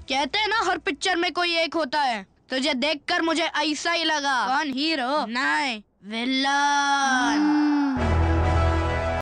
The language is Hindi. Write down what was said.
कहते हैं ना हर पिक्चर में कोई एक होता है, तुझे देखकर मुझे ऐसा ही लगा। कौन हीरो? नहीं, विलन।